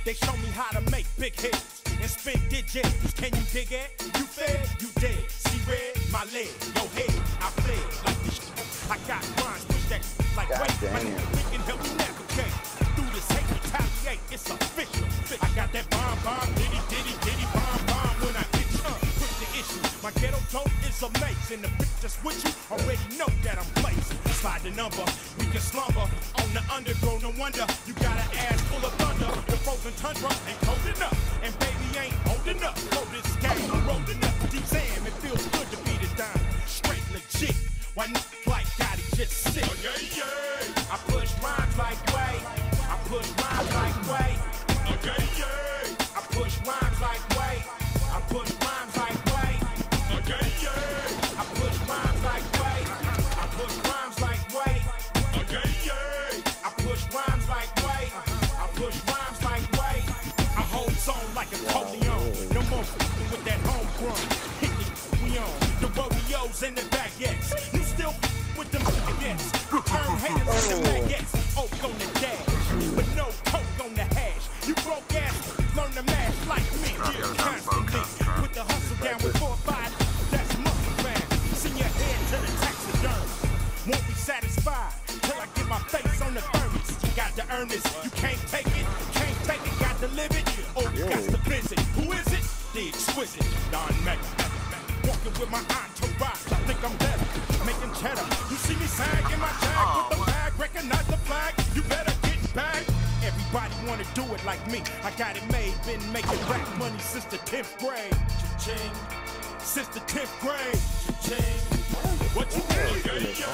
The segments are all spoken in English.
They show me how to make big hits and spin digits. Can you dig it? You fed, you dead. See red, my leg, your head. I fled like this. I got rhymes, push that like wait. My nigga thinking help me navigate through this hate, retaliate. It's official. I got that bomb, diddy, bomb when I hit you. Put the issue. My ghetto dope is amazing. The bitch just with you already know that I'm blazing. Slide the number, we can slumber on the underground. No wonder you got an ass full of thunder. The frozen tundra ain't cold enough, and baby ain't old enough. For this game, I'm rolling up. Damn, it feels good to be the dime. Straight legit. Why niggas like Gotti just sit? Oh, yeah, yeah. I push rhymes like way. I push rhymes like way. Oh, yeah, yeah. I push rhymes like way. I push rhymes like way. Oh, yeah, yeah. I push rhymes like way. I push rhymes like way. Oh, yeah, yeah. I push rhymes like way. I push rhymes like way. I hold zone like a Corleone. No more with that homegrown. Hit it, we on the rodeos and the baguettes. You still with them baguettes. Return haters and the baguettes. Oak on the dash, but no coke on the hash. You broke ass, learn to mash like me. Constantly put the hustle down with 4 or 5. That's muscle man. Send your head to the taxiderm. Won't be satisfied till I get my face on the furnace. You got to earn this. You can't take it. Got to live it. Or you got to visit. Who is it? The exquisite Don Mac. Walking with my entourage, I think I'm better. Making cheddar. You see me sag in my jag with the bag, recognize the flag. You better get back. Everybody wanna do it like me. I got it made. Been making rap money since the 10th grade. Cha-ching. Since the 10th grade. Cha-ching. What you think?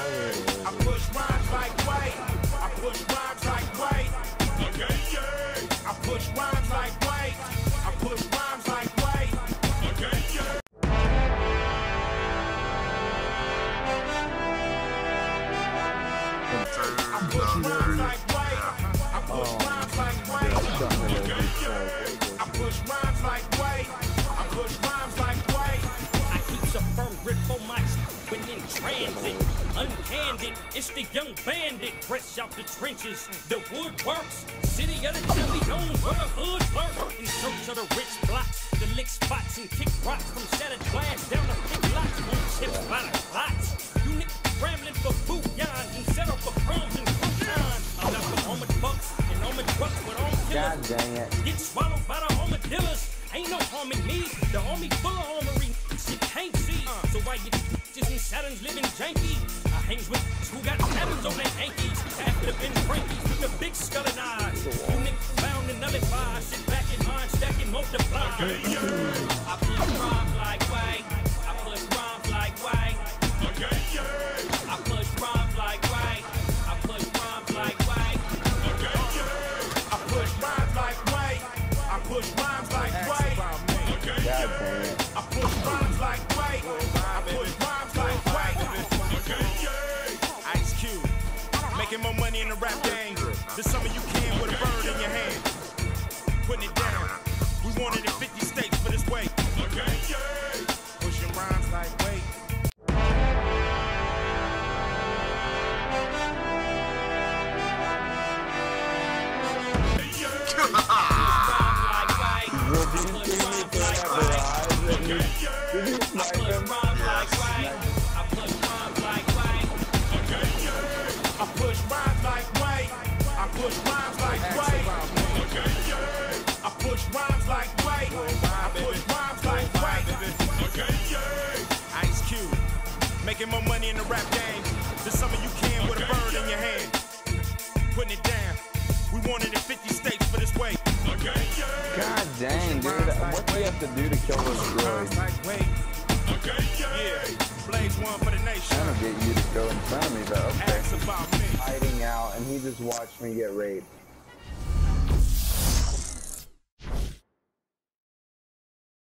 I push rhymes like way. I push rhymes like way. Okay, yeah. I push rhymes like way. I push rhymes like way. Okay, yeah. I push rhymes like way. I push rhymes like way. Okay, yeah. I push rhymes like way. I push rhymes like way. I keep a firm grip on my when in transit. Uncandid, it's the young bandit, fresh out the trenches. The woodworks, city of the jelly homes where the hood lurk. In search of the rich blocks, the lick spots and kick rocks from shattered glass down the big lots. Boom chips by the lots. You niggas scrambling for bouillons and set up for crumbs and croutons. I'm not the armored bucks and armored trucks with armed killers. God dang it. Get swallowed by the armadillos. Ain't no harm in me. The army full of armory. Shit can't see. So why you just in Saturn's living janky? I hangs with who got patterns on their hankies. After been Frankies with the big skull and eyes. You niggas bound and nullified. Sit back in mind, stack and multiply. I push rhymes like way. I push rhymes like way. Okay, yeah. I push rhymes like way. I push rhymes like way. Okay, yeah. I push rhymes like way. I push rhymes like way. Okay, yeah. I push rhymes like way. I push rhymes like way. Okay, yeah. Ice Cube, making more money in the rap game than some of you can with a bird in your hand. Putting it down. We want it in 50 states for this way. Okay, yeah. Pushing rhymes like way. I push rhymes like way. I push rhymes like way. Okay, yeah. I push rhymes like way. I push rhymes like way. Okay, yeah. Ice Cube, making more money in the rap game than some of you can with a bird in your hand. Putting it down. We want it in 50 states for this way. Okay, yeah. God dang, dude. What do you have to do to kill this droid? Okay, yeah. Blaze one for the nation. I'm trying to get you to go in front of me, but okay. Ask about me. Hiding out, and he just watched me get raped.